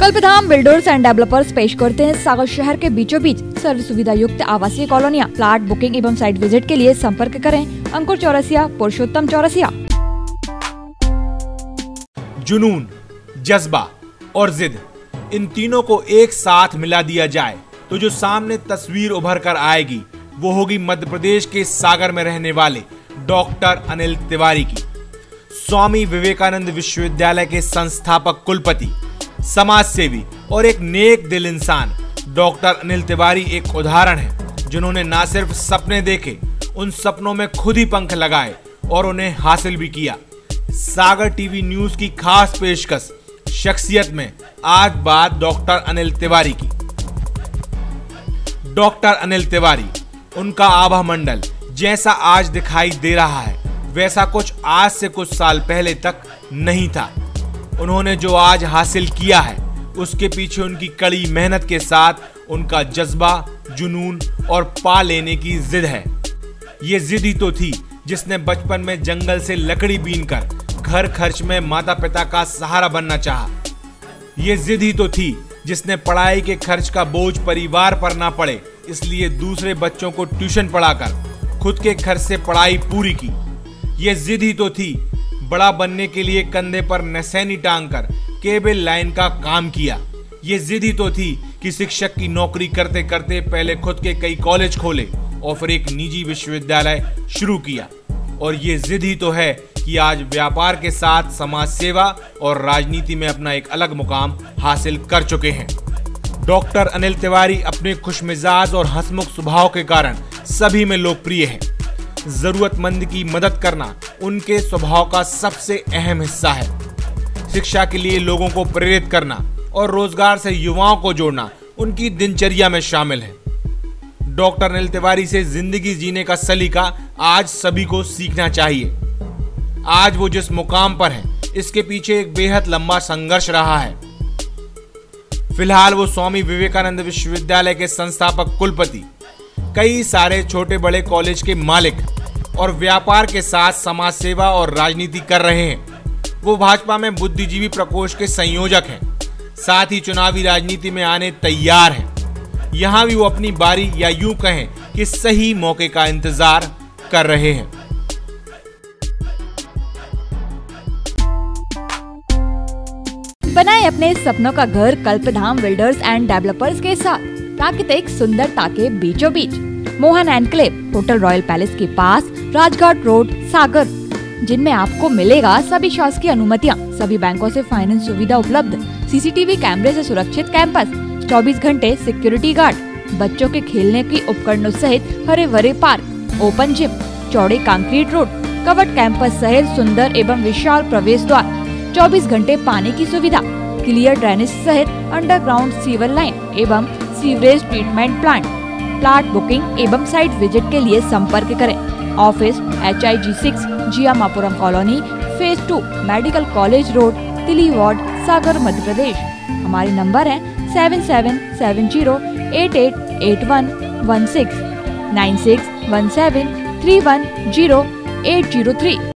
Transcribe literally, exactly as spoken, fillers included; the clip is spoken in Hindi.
कल्पधाम बिल्डर्स एंड डेवलपर्स पेश करते हैं सागर शहर के बीचों बीच सर्व सुविधा युक्त आवासीय कॉलोनियां। प्लाट बुकिंग एवं साइट विजिट के लिए संपर्क करें अंकुर चौरसिया, पुरुषोत्तम चौरसिया। जुनून, जज्बा और जिद, इन तीनों को एक साथ मिला दिया जाए तो जो सामने तस्वीर उभर कर आएगी वो होगी मध्य प्रदेश के सागर में रहने वाले डॉक्टर अनिल तिवारी की। स्वामी विवेकानंद विश्वविद्यालय के संस्थापक कुलपति, समाज सेवी और एक नेक दिल इंसान डॉक्टर अनिल तिवारी एक उदाहरण है, जिन्होंने न सिर्फ सपने देखे, उन सपनों में खुद ही पंख लगाए और उन्हें हासिल भी किया। सागर टीवी न्यूज की खास पेशकश शख्सियत में आज बात डॉक्टर अनिल तिवारी की। डॉक्टर अनिल तिवारी, उनका आभा मंडल जैसा आज दिखाई दे रहा है वैसा कुछ आज से कुछ साल पहले तक नहीं था। उन्होंने जो आज हासिल किया है उसके पीछे उनकी कड़ी मेहनत के साथ उनका जज्बा, जुनून और पा लेने की जिद है। ये जिद ही तो थी जिसने बचपन में जंगल से लकड़ी बीनकर घर खर्च में माता पिता का सहारा बनना चाहा। ये जिद ही तो थी जिसने पढ़ाई के खर्च का बोझ परिवार पर ना पड़े इसलिए दूसरे बच्चों को ट्यूशन पढ़ाकर खुद के खर्च से पढ़ाई पूरी की। ये जिद ही तो थी बड़ा बनने के लिए कंधे पर नसैनी टांग कर केबल लाइन का काम किया। ये जिद ही तो थी कि शिक्षक की नौकरी करते करते पहले खुद के कई कॉलेज खोले और फिर एक निजी विश्वविद्यालय शुरू किया। और ये जिद ही तो है कि आज व्यापार के साथ समाज सेवा और राजनीति में अपना एक अलग मुकाम हासिल कर चुके हैं। डॉक्टर अनिल तिवारी अपने खुशमिजाज और हंसमुख स्वभाव के कारण सभी में लोकप्रिय हैं। जरूरतमंद की मदद करना उनके स्वभाव का सबसे अहम हिस्सा है। शिक्षा के लिए लोगों को प्रेरित करना और रोजगार से युवाओं को जोड़ना उनकी दिनचर्या में शामिल है। डॉक्टर अनिल तिवारी से जिंदगी जीने का सलीका आज सभी को सीखना चाहिए। आज वो जिस मुकाम पर है इसके पीछे एक बेहद लंबा संघर्ष रहा है। फिलहाल वो स्वामी विवेकानंद विश्वविद्यालय के संस्थापक कुलपति, कई सारे छोटे बड़े कॉलेज के मालिक और व्यापार के साथ समाज सेवा और राजनीति कर रहे हैं। वो भाजपा में बुद्धिजीवी प्रकोष्ठ के संयोजक हैं, साथ ही चुनावी राजनीति में आने तैयार हैं। यहाँ भी वो अपनी बारी या यूं कहें कि सही मौके का इंतजार कर रहे हैं। बनाए अपने सपनों का घर कल्पधाम बिल्डर्स एंड डेवलपर्स के साथ प्राकृतिक सुंदरता के बीचों बीच। Mohan enclave hotel royal palace के पास, राजघाट रोड, सागर, जिनमें आपको मिलेगा सभी शासकीय अनुमतियां, सभी बैंकों से फाइनेंस सुविधा उपलब्ध, सीसीटीवी कैमरे से सुरक्षित कैंपस, चौबीस घंटे सिक्योरिटी गार्ड, बच्चों के खेलने की उपकरणों सहित हरे भरे पार्क, ओपन जिम, चौड़े कंक्रीट रोड, कवर्ड कैंपस सहित सुंदर एवं विशाल प्रवेश द्वार, चौबीस घंटे पानी की सुविधा, क्लियर ड्रेनेज सहित अंडरग्राउंड सीवर लाइन एवं sewerage treatment plant. Plot booking एवं साइट विजिट के लिए संपर्क करें। Office H I G six, Jiyamapuram colony, phase two, medical college road, Tili ward, Sagar, Madhya Pradesh. हमारे नंबर है seven seven seven zero eight eight eight one one six, nine six one seven three one zero eight zero three.